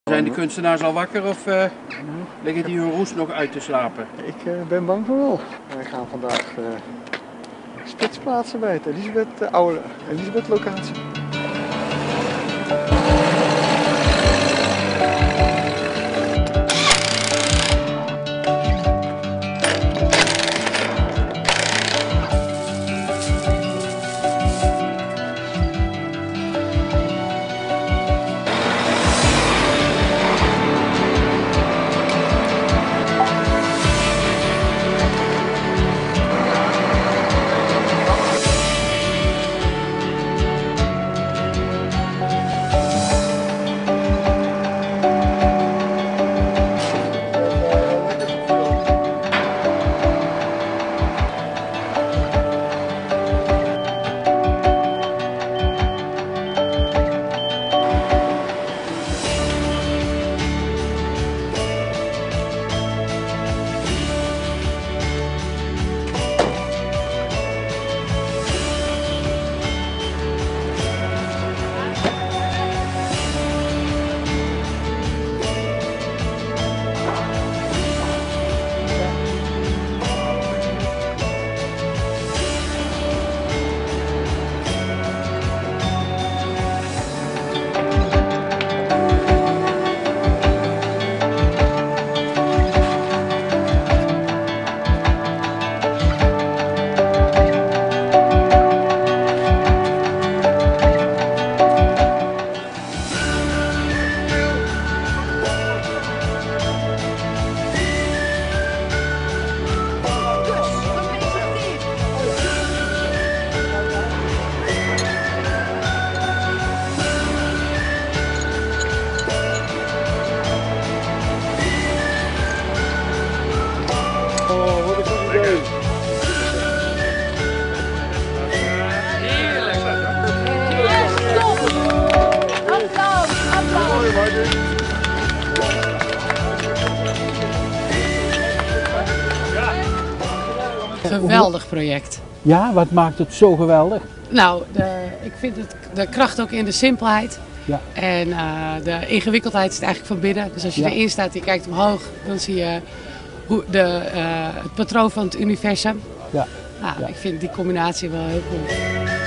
Zijn de kunstenaars al wakker of liggen die hun roes nog uit te slapen? Ik ben bang voor wel. Wij gaan vandaag spits plaatsen bij het oude Elisabeth locatie. Geweldig project. Ja, wat maakt het zo geweldig? Nou, ik vind de kracht ook in de simpelheid. Ja. En de ingewikkeldheid zit eigenlijk van binnen. Dus als je erin staat en je kijkt omhoog, dan zie je het patroon van het universum. Ja. Nou, ik vind die combinatie wel heel cool.